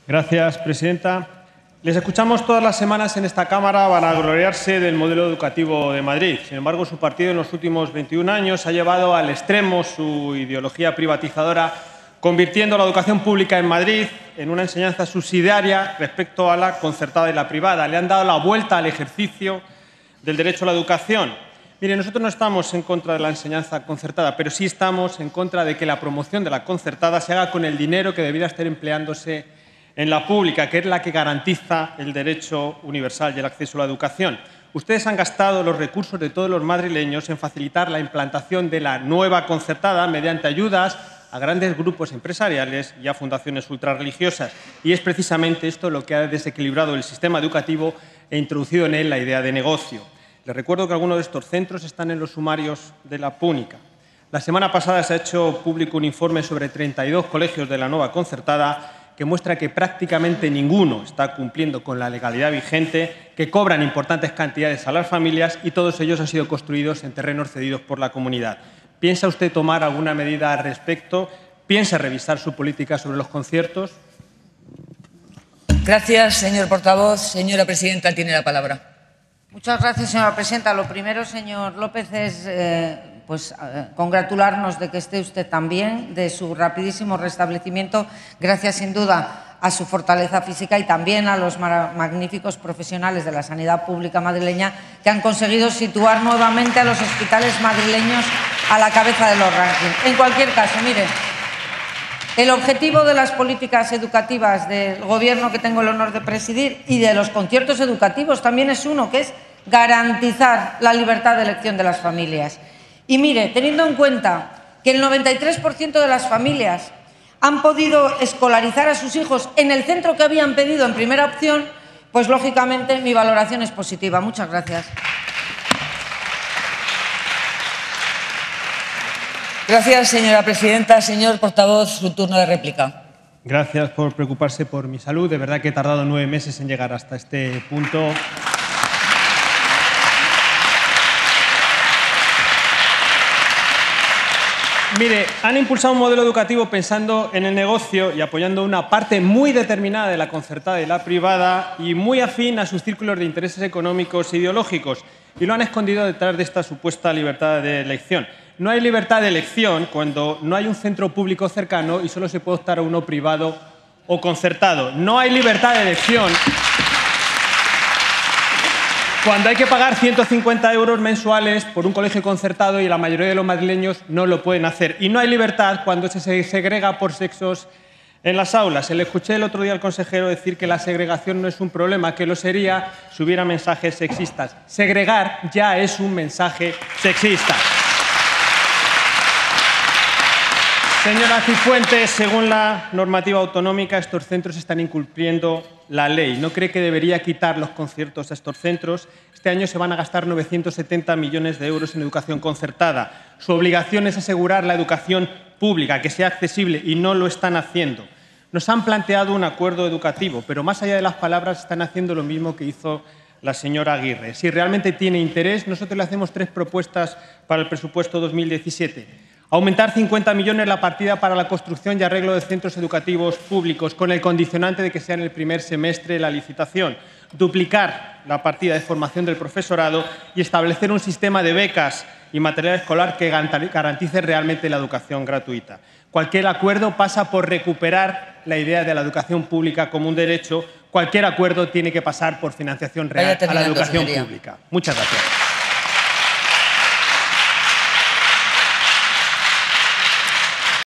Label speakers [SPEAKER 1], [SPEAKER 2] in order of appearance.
[SPEAKER 1] Gracias, presidenta. Les escuchamos todas las semanas en esta Cámara vanagloriarse del modelo educativo de Madrid. Sin embargo, su partido en los últimos 21 años ha llevado al extremo su ideología privatizadora, convirtiendo la educación pública en Madrid en una enseñanza subsidiaria respecto a la concertada y la privada. Le han dado la vuelta al ejercicio del derecho a la educación. Mire, nosotros no estamos en contra de la enseñanza concertada, pero sí estamos en contra de que la promoción de la concertada se haga con el dinero que debería estar empleándose en la pública, que es la que garantiza el derecho universal y el acceso a la educación. Ustedes han gastado los recursos de todos los madrileños en facilitar la implantación de la nueva concertada mediante ayudas a grandes grupos empresariales y a fundaciones ultrarreligiosas. Y es precisamente esto lo que ha desequilibrado el sistema educativo e introducido en él la idea de negocio. Les recuerdo que algunos de estos centros están en los sumarios de la Púnica. La semana pasada se ha hecho público un informe sobre 32 colegios de la nueva concertada que muestra que prácticamente ninguno está cumpliendo con la legalidad vigente, que cobran importantes cantidades a las familias y todos ellos han sido construidos en terrenos cedidos por la comunidad. ¿Piensa usted tomar alguna medida al respecto? ¿Piensa revisar su política sobre los conciertos?
[SPEAKER 2] Gracias, señor portavoz. Señora presidenta, tiene la palabra.
[SPEAKER 3] Muchas gracias, señora presidenta. Lo primero, señor López, es congratularnos de que esté usted tan bien, de su rapidísimo restablecimiento, gracias sin duda a su fortaleza física y también a los magníficos profesionales de la sanidad pública madrileña que han conseguido situar nuevamente a los hospitales madrileños a la cabeza de los rankings. En cualquier caso, mire, el objetivo de las políticas educativas del Gobierno que tengo el honor de presidir y de los conciertos educativos también es uno, que es garantizar la libertad de elección de las familias. Y mire, teniendo en cuenta que el 93% de las familias han podido escolarizar a sus hijos en el centro que habían pedido en primera opción, pues lógicamente mi valoración es positiva. Muchas gracias.
[SPEAKER 2] Gracias, señora presidenta. Señor portavoz, su turno de réplica.
[SPEAKER 1] Gracias por preocuparse por mi salud. De verdad que he tardado 9 meses en llegar hasta este punto. Mire, han impulsado un modelo educativo pensando en el negocio y apoyando una parte muy determinada de la concertada y la privada y muy afín a sus círculos de intereses económicos e ideológicos, y lo han escondido detrás de esta supuesta libertad de elección. No hay libertad de elección cuando no hay un centro público cercano y solo se puede optar a uno privado o concertado. No hay libertad de elección cuando hay que pagar 150 € mensuales por un colegio concertado y la mayoría de los madrileños no lo pueden hacer. Y no hay libertad cuando se segrega por sexos en las aulas. Le escuché el otro día al consejero decir que la segregación no es un problema, que lo sería si hubiera mensajes sexistas. Segregar ya es un mensaje sexista. Señora Cifuentes, según la normativa autonómica, estos centros están incumpliendo la ley. ¿No cree que debería quitar los conciertos a estos centros? Este año se van a gastar 970 millones de euros en educación concertada. Su obligación es asegurar la educación pública, que sea accesible, y no lo están haciendo. Nos han planteado un acuerdo educativo, pero más allá de las palabras están haciendo lo mismo que hizo la señora Aguirre. Si realmente tiene interés, nosotros le hacemos 3 propuestas para el presupuesto 2017. Aumentar 50 millones la partida para la construcción y arreglo de centros educativos públicos, con el condicionante de que sea en el primer semestre la licitación. Duplicar la partida de formación del profesorado y establecer un sistema de becas y material escolar que garantice realmente la educación gratuita. Cualquier acuerdo pasa por recuperar la idea de la educación pública como un derecho. Cualquier acuerdo tiene que pasar por financiación real a la educación pública. Muchas gracias.